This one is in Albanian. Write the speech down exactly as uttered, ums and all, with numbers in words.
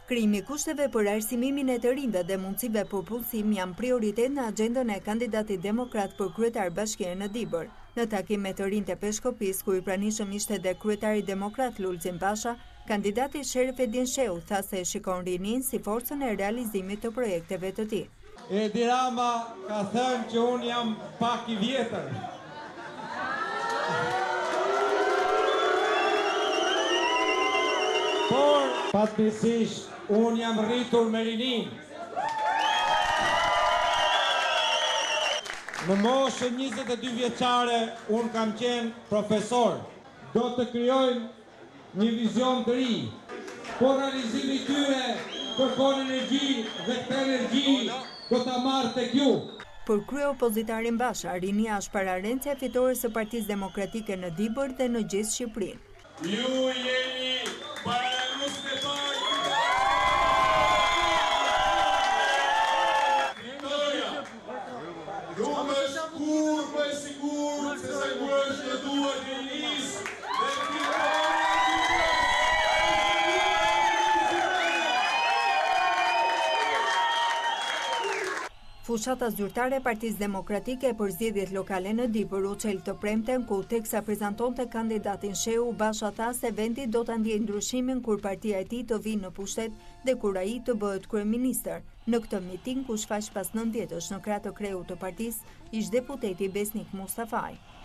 Krijimi i kushteve për arsimimin e të rinjve dhe mundësive për punësim janë prioritet në agendën e kandidatit demokrat për kryetar bashkiere në Dibër. Në takim me të rinjt e Peshkopis, ku i pranishëm ishte dhe kryetari demokrat Lulzim Basha, kandidati Sherifedin Shehu tha se shikon rinin si forcën e realizimit të projekteve të tij. Edi Rama ka thënë që unë jam pak i vjetër. Por, fatmirësisht, unë jam rritur me rinin. Në moshën njëzet e dy vjeçare, unë kam qenë profesor. Do të krijojmë një vizion të ri, por realizimi i tyre kërkon energji dhe këtë energji do ta marrë tek ju. Për krye opozitarin Basha, rinia është pararencia fitore së Partisë Demokratike në Dibër dhe në gjithë Shqipërinë. Ju jeni paranues të parë. Nuk është kur më e sigurt se sa kur është në duart e rinis dhe Fushata zyrtare e Partisë Demokratike për zgjedhjet lokale në Dibër u çel të premten, ku teksa prezantonte kandidatin Shehu, Basha tha se vendi do ta ndjejë ndryshimin kur partia e tij të vinë në pushtet dhe kur ai të bëhet kryeministër. Në këtë miting, ku shfaq pas nëntëdhjetësh në krah të krehut të partisë, ish deputeti Besnik Mustafaj.